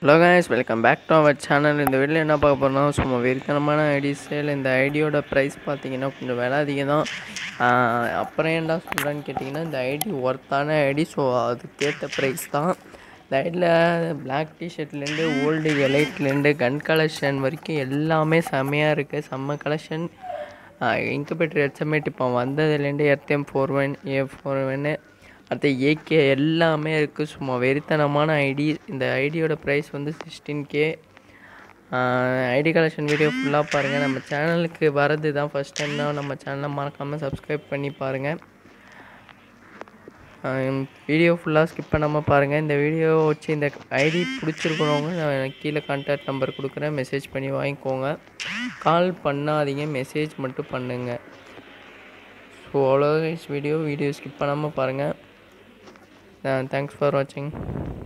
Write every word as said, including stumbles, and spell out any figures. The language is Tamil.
Hello guys, welcome back to our channel. இந்த வீடியோல என்ன பார்க்க போறோம்னா சும்மா வெறித்தனமான ஐடி சேல். இந்த ஐடியோட ப்ரைஸ் பார்த்தீங்கன்னா கொஞ்சம் விலை அதிகம் தான். அப்புறம் ஏன்டா சொல்கிறேன்னு கேட்டிங்கன்னா இந்த ஐடி ஒர்த்தான ஐடி. ஸோ அதுக்கேற்ற ப்ரைஸ் தான். இந்த ஐடியில் பிளாக் டிஷர்ட்லேருந்து ஓல்டு எலைட்லேருந்து கன் கலெக்ஷன் வரைக்கும் எல்லாமே செம்மையாக இருக்குது. செம்ம கலெக்ஷன். இன்குபேட்டர் ஹெச்எம்ஏட் இப்போ வந்ததுலேருந்து எர்த்எம் ஃபோர் ஒன் ஏ ஃபோர் ஒன்னு அடுத்து ஏகே எல்லாமே இருக்குது. சும்மா வெறித்தனமான ஐடி. இந்த ஐடியோட ப்ரைஸ் வந்து sixteen K. ID collection video ஃபுல்லாக பாருங்கள். நம்ம சேனலுக்கு வரது தான் ஃபஸ்ட் டைம் தான். நம்ம சேனலை மறக்காமல் சப்ஸ்கிரைப் பண்ணி பாருங்கள். வீடியோ ஃபுல்லாக ஸ்கிப் பண்ணாமல் பாருங்கள். இந்த வீடியோ வச்சு இந்த ஐடி பிடிச்சிருக்கிறவங்க நான் கீழே கான்டாக்ட் நம்பர் கொடுக்குறேன், மெசேஜ் பண்ணி வாங்கிக்கோங்க. கால் பண்ணாதீங்க, மெசேஜ் மட்டும் பண்ணுங்கள். ஸோ அவ்வளோ வீடியோ வீடியோ ஸ்கிப் பண்ணாமல் பாருங்கள். Thanks for watching.